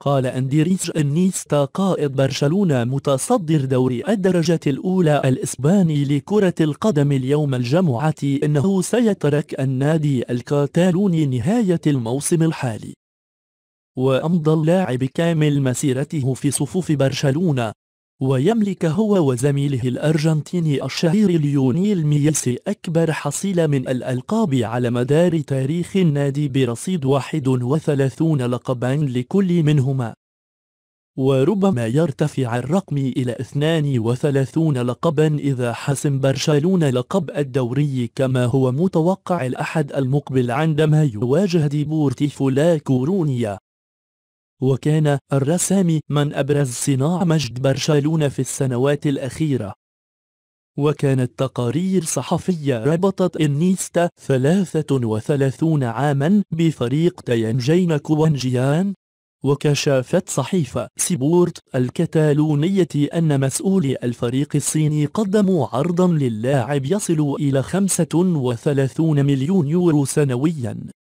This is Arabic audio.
قال أندريس إنيستا قائد برشلونة متصدر دوري الدرجة الأولى الإسباني لكرة القدم اليوم الجمعة إنه سيترك النادي الكاتالوني نهاية الموسم الحالي. وأمضى اللاعب كامل مسيرته في صفوف برشلونة، ويملك هو وزميله الأرجنتيني الشهير ليونيل ميسي أكبر حصيلة من الألقاب على مدار تاريخ النادي برصيد 31 لقبا لكل منهما، وربما يرتفع الرقم إلى 32 لقبا إذا حسم برشلونة لقب الدوري كما هو متوقع الأحد المقبل عندما يواجه ديبورتيفو لا كورونيا. وكان الرسام من أبرز صناع مجد برشلونة في السنوات الأخيرة، وكانت تقارير صحفية ربطت إنيستا 33 عاما بفريق تيانجين كوانجيان، وكشفت صحيفة سبورت الكتالونية أن مسؤولي الفريق الصيني قدموا عرضا للاعب يصل إلى 35 مليون يورو سنويا.